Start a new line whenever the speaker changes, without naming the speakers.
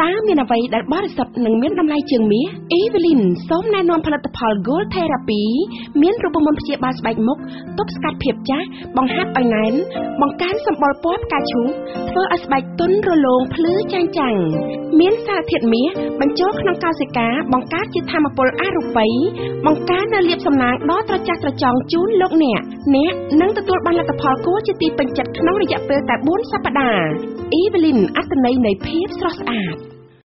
មានអ្វីដែលបរិសុទ្ធនិងមានតម្លៃជាងមាស Evelyn សូមណែនាំផលិតផល Gold Therapy មានរូបមន្តព្យាបាលស្បែកមុខទប់ស្កាត់ភាពចាស់បង្ហាត់ឲ្យណែនបង្កើនសម្បុរពណ៌ផ្កាឈូកធ្វើឲ្យស្បែកទន់រលោងភ្លឺចាញ់ចាំងមានសារធាតុមាសបញ្ចូលក្នុងកោសិកាបង្កើតជាថាមពលអរូបីបង្កើននូវលាភសំណាងដ៏ត្រចះត្រចង់ជូនលោកអ្នកនឹងទទួលបានលទ្ធផលគួរជាទីពេញចិត្តក្នុងរយៈពេលតែ4សប្តាហ៍ Evelyn អត្ថន័យនៃភាពស្រស់ស្អាត